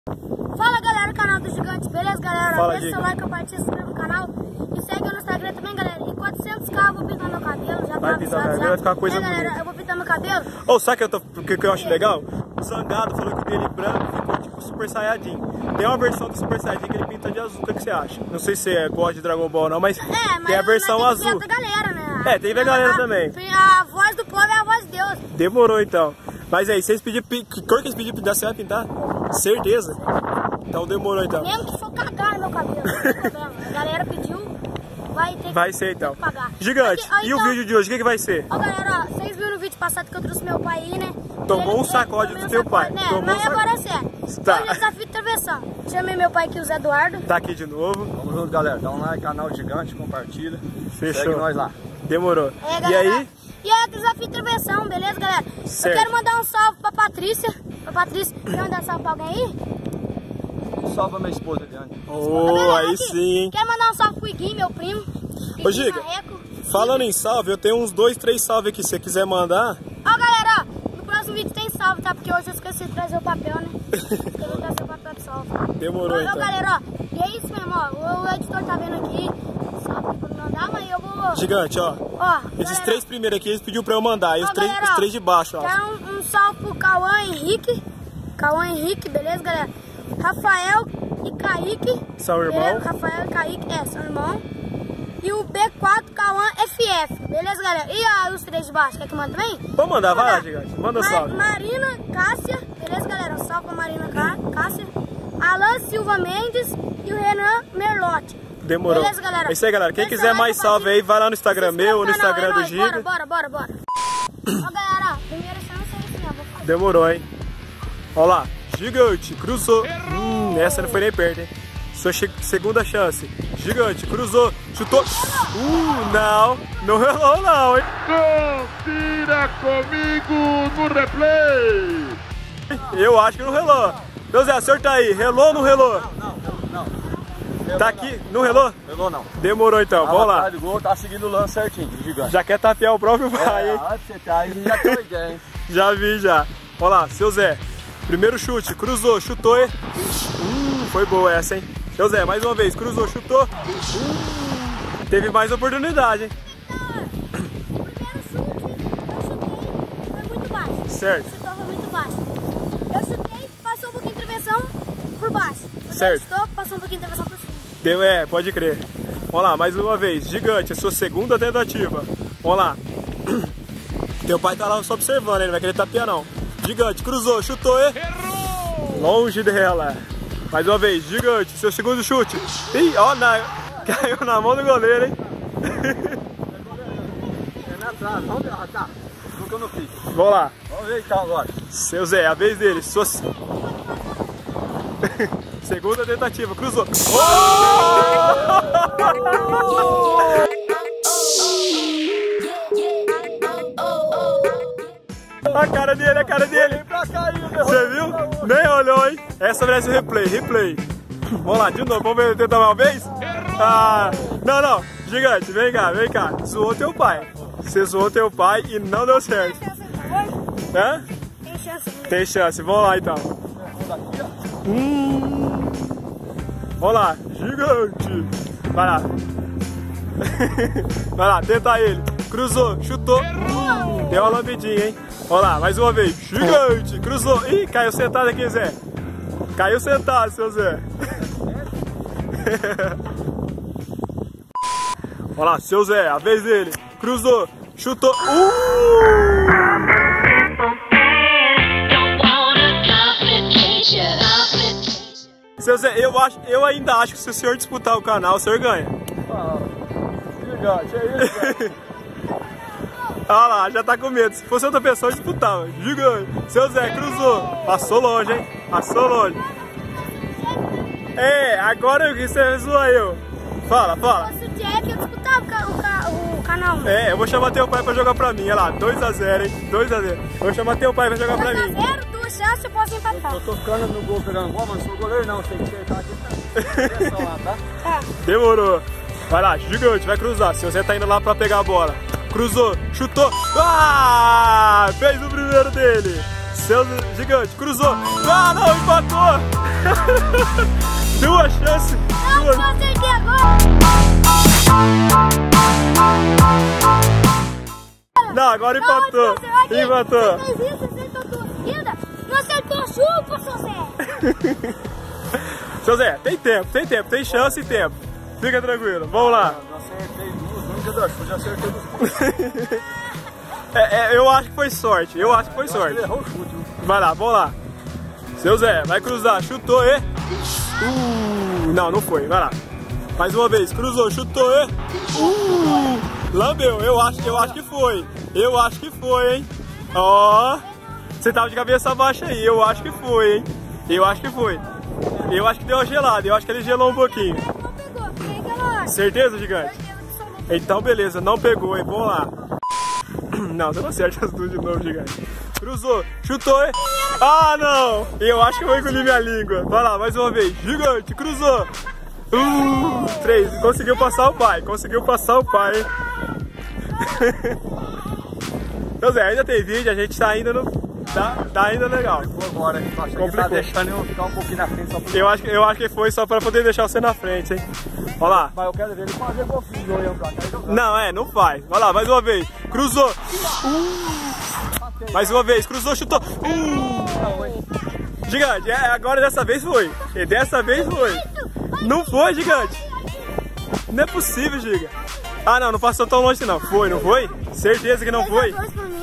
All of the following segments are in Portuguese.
Fala galera, canal do Gigante, beleza galera? Fala, deixa seu like, compartilha, se inscreve no canal e segue eu no Instagram também, galera. Em 400k eu vou pintar meu cabelo, já Vai tá pintar, avisado, vai ficar uma coisa galera, bonita. eu vou pintar meu cabelo. Ô, sabe o que eu acho legal? O Zangado falou que o dele branco ficou tipo Super Saiyajin. Tem uma versão do Super Saiyajin que ele pinta de azul, o que você acha? Não sei se é gosta de Dragon Ball ou não, mas tem a versão azul. Tem a galera, né? É, tem a galera também. A voz do povo é a voz de Deus. Demorou então. Mas aí, vocês pediram, que cor que eles pediram pintar, você vai pintar? Certeza. Então demorou então. Mesmo que for cagar no meu cabelo, não tem problema. A galera pediu, vai ser então. Pagar. Gigante, Aqui, ó, e o vídeo de hoje, o que vai ser? Ó galera, ó, vocês viram no vídeo passado que eu trouxe meu pai aí, né? Tomou um sacode do teu pai. Né? Tomou Mas um agora é sério. Tá. Hoje é desafio de travessão. Chamei meu pai aqui, o Zé Eduardo. Tá aqui de novo. Tamo junto, galera. Dá um like, canal Gigante, compartilha. Fechou. Segue nós lá. Demorou. É, E galera, aí? E é desafio de travessão, beleza, galera? Certo. Eu quero mandar um salve pra Patrícia. Quer mandar salve pra alguém aí? Salve pra minha esposa, Eliane. Oh, aí aqui, sim, hein? Quero mandar um salve pro Iguinho, meu primo. Ô, Giga, Marreco. falando em salve, eu tenho uns 2, 3 salve aqui. Se você quiser mandar, Ó, galera, ó, no próximo vídeo tem salve, tá? Porque hoje eu esqueci de trazer o papel, né? Esqueci de trazer o papel de salve. demorou Então, então. galera, ó, e é isso mesmo, ó. O editor tá vendo aqui. Salve pra me mandar, mas eu vou... Gigante, ó. Ó, Esses galera, 3 primeiros aqui, eles pediram pra eu mandar. E ó, os galera, 3 de baixo, ó. quero um salve pro Cauã Henrique. Cauã Henrique, beleza, galera? Rafael e Kaique. São irmão. Beleza? Rafael e Kaique, são irmão. E o B4 Cauã FF, beleza, galera? E os 3 de baixo, quer que manda também? Vou mandar, vai lá, Gigante. Manda salve. Marina Cássia, beleza, galera? Um salve pra Marina Cássia. Alan Silva Mendes e o Renan Merlotti. Demorou. Beleza, galera? É isso aí, galera. Quem Deixa quiser o mais like, salve aí, vai lá no Instagram se inscreve meu ou no canal, Instagram é do nóis. Giga. Bora. Ó, galera, primeira chance é assim, ó. Vou fazer. Demorou, hein? Ó lá. Gigante, cruzou. Essa não foi nem perto, hein? Sua segunda chance. Gigante, cruzou, chutou. Não relou não, hein? Confira comigo no replay. Eu acho que não relou. Meu Zé, acerta aí. Relou ou não relou? Não. Tá aqui, não relou? Relou não. Demorou então, vamos lá. Atrás do gol, tá seguindo o lance certinho, Gigante. Já quer tapear o próprio pai, hein? Onde você tá aí, já tem uma ideia, hein? Já vi, já. Olha lá, seu Zé. Primeiro chute, cruzou, chutou e... foi boa essa, hein? Seu Zé, mais uma vez, cruzou, chutou. Teve mais oportunidade, hein? O primeiro chute, eu chutei, foi muito baixo. Certo. O chutou foi muito baixo. Eu chutei, passou um pouquinho de intervenção por baixo. O Certo. chutou, passou um pouquinho de intervenção por cima. Pode crer. Vamos lá, mais uma vez. Gigante, a sua segunda tentativa. Vamos lá. Teu pai tá lá só observando, ele não vai querer tapear não. Gigante, cruzou, chutou e... longe dela. Mais uma vez, Gigante, seu segundo chute. Ih, ó, caiu na mão do goleiro, hein? É na trave, vamos ver, tá. Nunca não fiz. Vamos lá. Vamos ver então agora. Seu Zé, a vez dele. Sua... segunda tentativa, cruzou. A cara dele. Você viu? Nem olhou, hein? Essa merece replay. Vamos lá, de novo, vamos ver, tentar uma vez? Não, Gigante, vem cá. Zoou teu pai. Você zoou teu pai e não deu certo. Tem chance, por favor? Hã? Tem chance. Tem chance, vamos lá então. Vamos lá, Gigante. Vai lá. Vai lá, tenta ele. Cruzou, chutou. Deu uma lambidinha, hein? Vamos lá, mais uma vez. Gigante, cruzou. Ih, caiu sentado aqui, Zé. Caiu sentado, seu Zé. Olha lá, seu Zé, a vez dele. Cruzou, chutou. Seu Zé, eu ainda acho que se o senhor disputar o canal, o senhor ganha. Gigante, é isso, velho. Olha lá, já tá com medo. Se fosse outra pessoa, eu disputava. Gigante. Seu Zé, cruzou. Passou longe, hein? Passou longe. Agora você zoa eu. Fala. Se fosse o Jack, eu disputava o canal. Eu vou chamar teu pai pra jogar pra mim. Olha lá, 2 a 0, hein? 2 a 0. Eu vou chamar teu pai pra jogar pra mim. 2 a 0, 2 chances, eu posso empatar. Eu tô ficando no gol pegando bola, mas não sou goleiro não. Tem que acertar aqui, tá? Lá, tá? Demorou. Vai lá, Gigante, vai cruzar. Seu Zé tá indo lá pra pegar a bola. Cruzou, chutou. Fez o primeiro dele. Seu Gigante, cruzou. Não, empatou. Duas chances. Não, Duas. eu acertei agora. Não, agora empatou. Empatou. Você fez isso, acertou duas seguidas. Não acertou, chupa, seu Zé. Seu Zé, tem tempo, tem chance e tempo. Fica tranquilo, vamos lá. Eu acertei duas, já acertei duas. Eu acho que foi sorte, sorte. Ele errou o chute. Vai lá, vamos lá. Seu Zé, vai cruzar, chutou e... não foi, vai lá. Mais uma vez, cruzou, chutou e... lambeu, eu acho que foi. Eu acho que foi, hein. Ó, você tava de cabeça baixa aí, eu acho que foi, hein. Eu acho que foi. Eu acho que deu uma gelada, eu acho que ele gelou um pouquinho. Não pegou, foi aquela... Certeza, gigante? Então beleza, não pegou, hein, vamos lá. Não, você não acerta as duas de novo, gigante. Cruzou, chutou e... ah, não! Eu acho que eu vou engolir minha língua. Vai lá, mais uma vez. Gigante, cruzou. 3, conseguiu passar o pai, hein? Então, Zé, ainda tem vídeo, a gente tá ainda no... Tá ainda legal. Agora, tá deixando eu ficar um pouquinho na frente só pra... Eu acho que foi só pra poder deixar você na frente, hein? Olha lá. Mas eu quero ver ele fazer golfinho olhando pra cá e jogar. Não faz. Vai lá, mais uma vez. Cruzou. Mais uma vez, cruzou, chutou. Gigante, agora dessa vez foi. E dessa vez foi. Não foi, gigante. Não é possível, giga. Ah, não passou tão longe não. Foi, não foi? Certeza que não foi?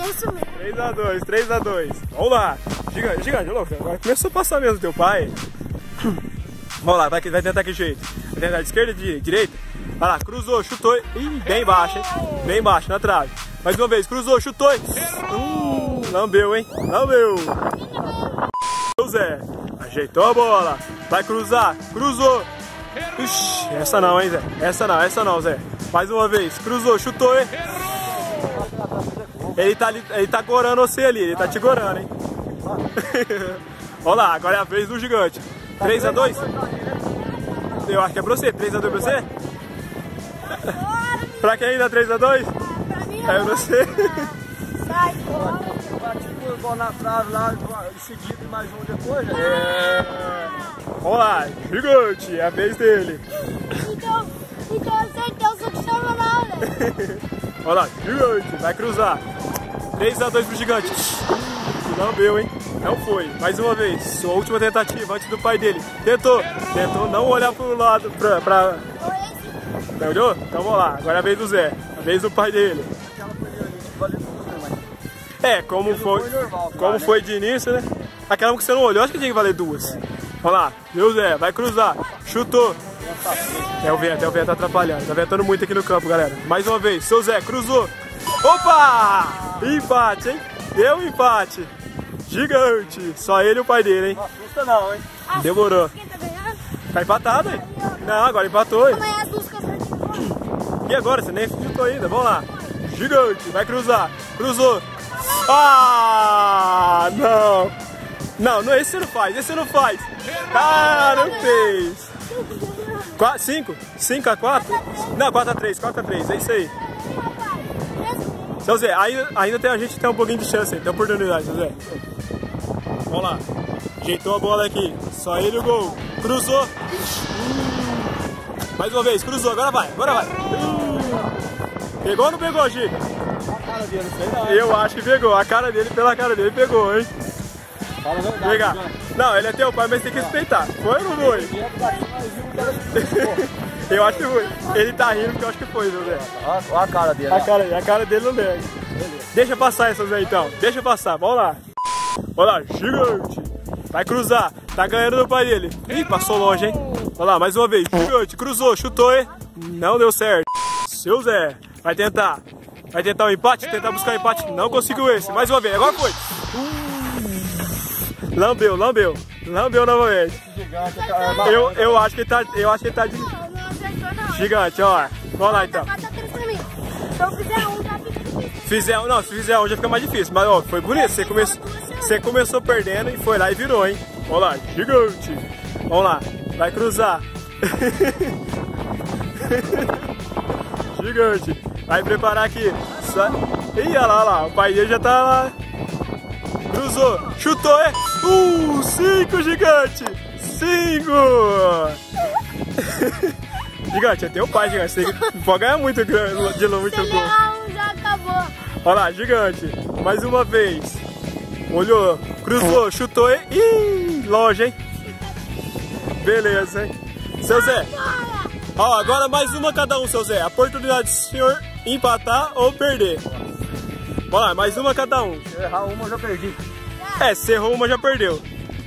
3x2. Vamos lá. Gigante, louco. Agora começou a passar mesmo teu pai. Vamos lá, vai tentar que jeito. Vai tentar de esquerda e de direita. Vai lá, cruzou, chutou. Ih, bem baixo, hein? Bem baixo, na trave. Mais uma vez, cruzou, chutou. Lambeu, hein? Lambeu. Zé, ajeitou a bola. Vai cruzar, cruzou. Ixi, essa não, hein, Zé? Essa não, Zé. Mais uma vez, cruzou, chutou. Ele tá gorando você ali, ele tá te gorando, hein? Olha lá, agora é a vez do gigante. 3x2? Eu acho que é pra você. 3x2 pra você? Pra quem dá 3x2? É você. Sai fora. Bati por bola na trave lá, em seguida e mais um depois, né? Vamos lá, gigante, é a vez dele. Então eu acertei, eu sou que chama nada. Olha lá, gigante, vai cruzar. 3x2 pro gigante. Lambeu, hein? Não foi. Mais uma vez, sua última tentativa antes do pai dele. Tentou não olhar pro lado, pra... Não olhou? Então vamos lá, agora é a vez do Zé. A vez do pai dele. Como foi de início, né? Aquela que você não olhou, acho que tinha que valer duas. Vamos lá, viu, Zé? Vai cruzar. Chutou. O vento tá atrapalhando. Tá ventando muito aqui no campo, galera. Mais uma vez, seu Zé cruzou. Opa! Empate, hein? Deu um empate. Gigante. Só ele e o pai dele, hein? Não assusta não, hein? Demorou. Quem tá ganhando? Tá empatado, hein? Não, agora empatou, hein? Amanhã as duas que eu acertei. E agora? Você nem chutou ainda. Vamos lá. Gigante. Vai cruzar. Cruzou. Ah, não. Não, esse você não faz. Ah, não fez. 5x4? Não, 4x3, é isso aí. Seu Zé, ainda a gente tem um pouquinho de chance aí, tem oportunidade, seu Zé. Vamos lá. Ajeitou a bola aqui. Só ele o gol. Cruzou. Mais uma vez, cruzou. Agora vai. Pegou ou não pegou, Giga? A cara dele, não sei não. Eu acho que pegou. Pela cara dele, pegou, hein? Fala a verdade. Pegar. Não, ele é teu pai, mas tem que respeitar. Foi ou não foi? Eu acho que foi. Ele tá rindo porque eu acho que foi, meu Zé. Olha a cara dele. A cara dele não nega. Deixa passar essa, Zé, então. Deixa passar. Vamos lá. Olha lá, gigante. Vai cruzar. Tá ganhando do pai dele. Ih, passou longe, hein? Olha lá, mais uma vez. Gigante, cruzou, chutou, hein? Não deu certo. Seu Zé. Vai tentar o empate? Tentar buscar o empate. Não conseguiu esse. Mais uma vez. Agora foi. Lambeu novamente. Eu acho que ele tá de... Não acertou, não. Gigante, ó. Vamos lá, então. Se eu fizer um, já fica difícil. Se fizer um, já fica mais difícil. Mas, ó, foi bonito. Você começou perdendo e foi lá e virou, hein? Vamos lá, gigante. Vamos lá. Vai cruzar. Gigante. Vai preparar aqui. Ih, olha lá. O pai dele já tá lá. Cruzou. Chutou, é? 5, gigante. 5! Gigante, é teu pai, gigante. Você pode ganhar muito de longe Se muito ele gol. errar um, já acabou. Olha lá, gigante. Mais uma vez. Olhou, cruzou, chutou e... Ih, longe, hein? Beleza, hein? Seu Zé. Ó, agora mais uma cada um, seu Zé. A oportunidade do senhor empatar ou perder. Vamos lá, mais uma cada um. Se eu errar uma, eu já perdi. É, se errou uma, já perdeu.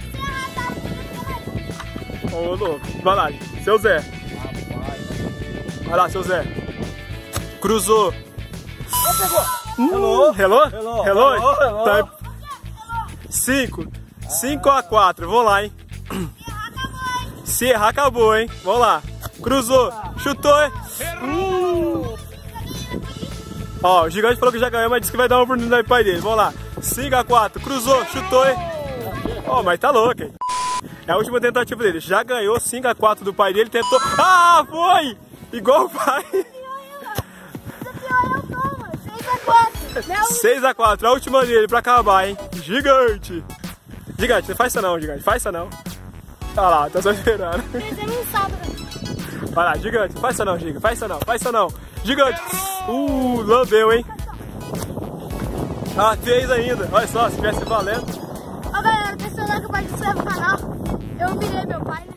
Ô, louco. Vai lá, seu Zé. Vai lá, seu Zé. Cruzou. Hello. Hello? Hello. Hello? Hello, hello. Tá. 5-4. Vamos lá, hein? Se errar, acabou, hein? Vamos lá. Cruzou. Chutou, hein? Ó, o gigante falou que já ganhou, mas disse que vai dar uma oportunidade pro pai dele. Vamos lá. 5-4. Cruzou. Chutou, hein? Ó, mas tá louco, hein? É a última tentativa dele. Já ganhou 5-4 do pai dele. Tentou. Ah, foi! Igual o pai. 6-4, a última dele pra acabar, hein? Gigante! Gigante, não faz isso não, gigante, faz isso não. Olha lá, tá só esperando. Vai lá, gigante, faz isso não, gigante, faz isso não, faz isso não. Gigante! Lambeu, hein? Ah, fez ainda, olha só, se tivesse valendo. Ó galera, atenção lá que o pai do seu canal. Eu virei meu pai.